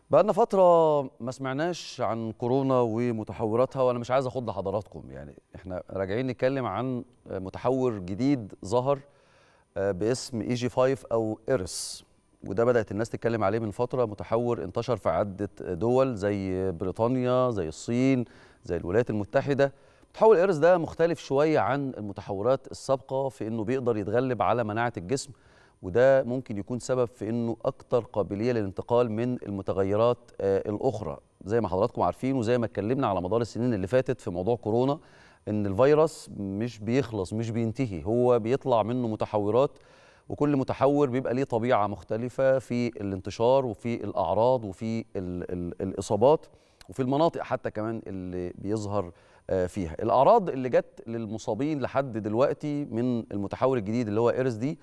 بقالنا فترة ما سمعناش عن كورونا ومتحوراتها، وأنا مش عايز أخض حضراتكم. يعني إحنا راجعين نتكلم عن متحور جديد ظهر باسم EG5 أو إيرس، وده بدأت الناس تتكلم عليه من فترة. متحور انتشر في عدة دول زي بريطانيا، زي الصين، زي الولايات المتحدة. متحور إيرس ده مختلف شوية عن المتحورات السابقة في إنه بيقدر يتغلب على مناعة الجسم، وده ممكن يكون سبب في انه اكتر قابليه للانتقال من المتغيرات الاخرى. زي ما حضراتكم عارفين وزي ما اتكلمنا على مدار السنين اللي فاتت في موضوع كورونا، ان الفيروس مش بيخلص، مش بينتهي، هو بيطلع منه متحورات، وكل متحور بيبقى ليه طبيعه مختلفه في الانتشار وفي الاعراض وفي الاصابات وفي المناطق حتى كمان اللي بيظهر فيها. الاعراض اللي جت للمصابين لحد دلوقتي من المتحور الجديد اللي هو ايرس دي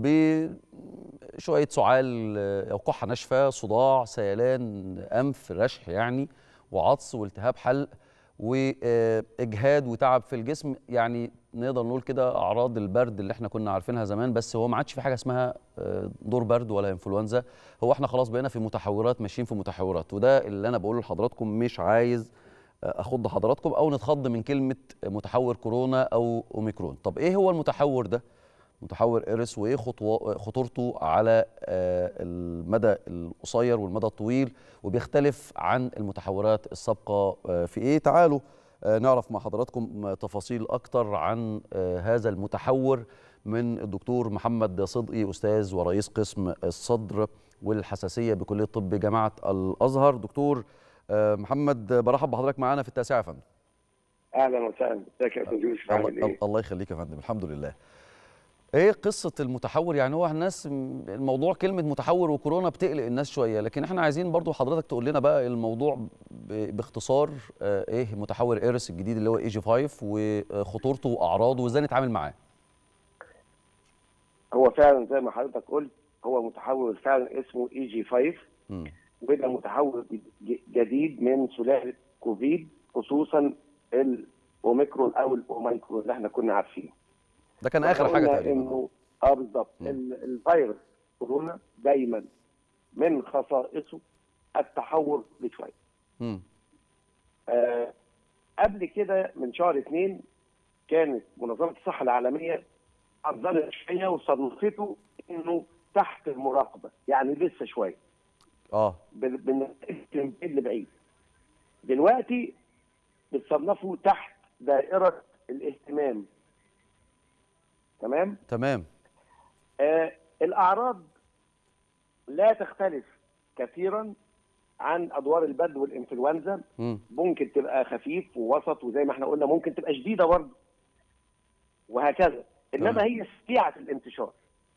بشوية سعال أو كحة ناشفة، صداع، سيلان أنف، رشح يعني، وعطس والتهاب حلق وإجهاد وتعب في الجسم. يعني نقدر نقول كده أعراض البرد اللي احنا كنا عارفينها زمان، بس هو ما عادش في حاجة اسمها دور برد ولا إنفلونزا. هو احنا خلاص بقينا في متحورات، ماشيين في متحورات، وده اللي أنا بقوله لحضراتكم. مش عايز أخض حضراتكم أو نتخض من كلمة متحور كورونا أو أوميكرون. طب إيه هو المتحور ده؟ متحور إيرس، وإيه خطورته على المدى القصير والمدى الطويل، وبيختلف عن المتحورات السابقة في إيه؟ تعالوا نعرف مع حضراتكم تفاصيل أكتر عن هذا المتحور من الدكتور محمد صدقي، أستاذ ورئيس قسم الصدر والحساسية بكلية طب جامعة الأزهر. دكتور محمد، برحب بحضرتك معانا في التاسعة يا فندم. اهلا وسهلا، ازيك يا استاذ يوسف، عامل ايه؟ الله يخليك يا فندم، الحمد لله. ايه قصة المتحور؟ يعني هو الناس الموضوع كلمة متحور وكورونا بتقلق الناس شوية، لكن احنا عايزين برضو حضرتك تقول لنا بقى الموضوع باختصار. ايه متحور ايرس الجديد اللي هو EG5 وخطورته واعراضه وازاي نتعامل معاه؟ هو فعلا زي ما حضرتك قلت، هو متحور فعلا اسمه EG5، وده متحور جديد من سلالة كوفيد، خصوصا الاوميكرون او الاوميكرون اللي احنا كنا عارفينه. ده كان اخر حاجة تقريبا. انه بالظبط الفيروس كورونا دايما من خصائصه التحور بشويه. قبل كده من شهر 2 كانت منظمه الصحه العالميه حذرت شويه وصنفته انه تحت المراقبه، يعني لسه شويه من بعيد. دلوقتي بتصنفه تحت دائره الاهتمام. تمام. الاعراض لا تختلف كثيرا عن ادوار البرد والانفلونزا. ممكن تبقى خفيف ووسط، وزي ما احنا قلنا ممكن تبقى شديده برضه، وهكذا. انما هي سريعه الانتشار.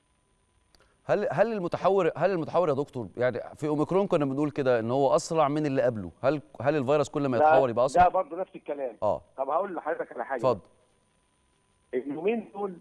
هل المتحور يا دكتور، يعني في اوميكرون كنا بنقول كده ان هو اسرع من اللي قبله، هل الفيروس كل ما يتحور يبقى اسرع؟ ده برضه نفس الكلام. طب هقول لحضرتك على حاجه. اتفضل. اليومين دول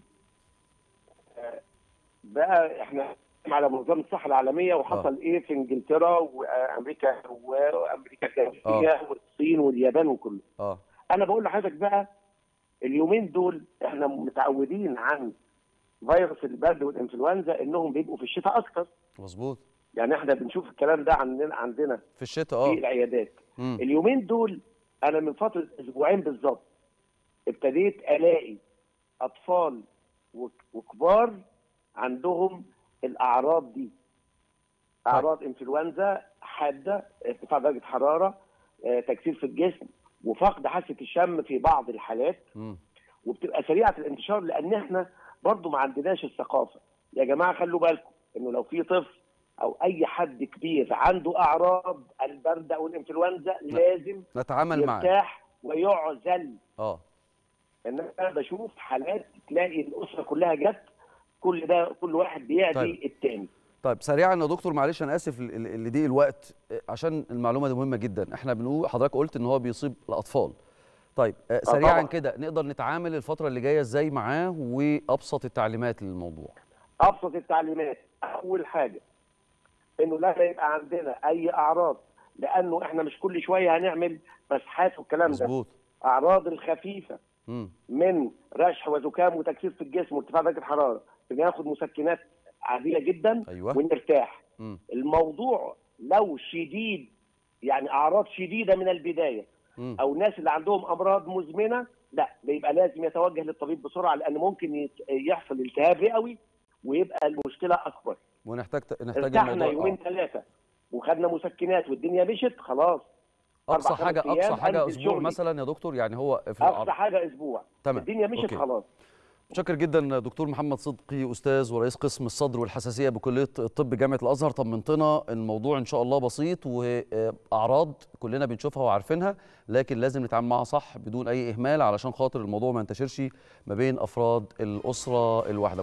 بقى احنا على منظمه الصحه العالميه، وحصل ايه في انجلترا وامريكا الجنوبيه والصين واليابان وكله. انا بقول لحضرتك بقى، اليومين دول احنا متعودين عن فيروس البرد والانفلونزا انهم بيبقوا في الشتاء اكتر. مظبوط. يعني احنا بنشوف الكلام ده عندنا في الشتاء في العيادات. اليومين دول انا من فتره اسبوعين بالظبط ابتديت الاقي اطفال وكبار عندهم الاعراض دي، اعراض انفلونزا حاده، ارتفاع درجه حراره، تكسير في الجسم، وفقد حاسه الشم في بعض الحالات. وبتبقى سريعه الانتشار، لان احنا برضو ما عندناش الثقافه. يا جماعه خلوا بالكم انه لو في طفل او اي حد كبير عنده اعراض البرد او الانفلونزا لازم نتعامل معاه، يرتاح ويعزل. ان انا بشوف حالات تلاقي الاسره كلها جت، كل واحد بيعدي الثاني. طيب سريعا يا دكتور، معلش انا اسف لضيق الوقت، عشان المعلومه دي مهمه جدا. احنا بنقول، حضرتك قلت ان هو بيصيب الاطفال. طيب سريعا كده نقدر نتعامل الفتره اللي جايه ازاي معاه، وابسط التعليمات للموضوع؟ ابسط التعليمات، اول حاجه انه لا يبقى عندنا اي اعراض، لانه احنا مش كل شويه هنعمل مسحات والكلام ده. مظبوط. اعراض الخفيفه من رشح وزكام وتكسير في الجسم وارتفاع درجه الحراره، بناخد مسكنات عاديه جدا. أيوة. ونرتاح. الموضوع لو شديد يعني اعراض شديده من البدايه او ناس اللي عندهم امراض مزمنه، لا بيبقى لازم يتوجه للطبيب بسرعه، لان ممكن يحصل التهاب رئوي ويبقى المشكله اكبر. ونحتاج ارتحنا الموضوع يومين ثلاثه وخدنا مسكنات والدنيا مشت خلاص. اقصى 4 حاجه 5 اقصى أيام حاجه أنزل اسبوع شغلي. مثلا يا دكتور، يعني هو في اقصى حاجه اسبوع. تمام. الدنيا مشت أوكي. خلاص. متشكر جدا دكتور محمد صدقي، استاذ ورئيس قسم الصدر والحساسيه بكليه الطب جامعه الازهر. طمنتنا الموضوع ان شاء الله بسيط، واعراض كلنا بنشوفها وعارفينها، لكن لازم نتعامل معاها صح بدون اي اهمال علشان خاطر الموضوع ما ينتشرش ما بين افراد الاسره الواحده.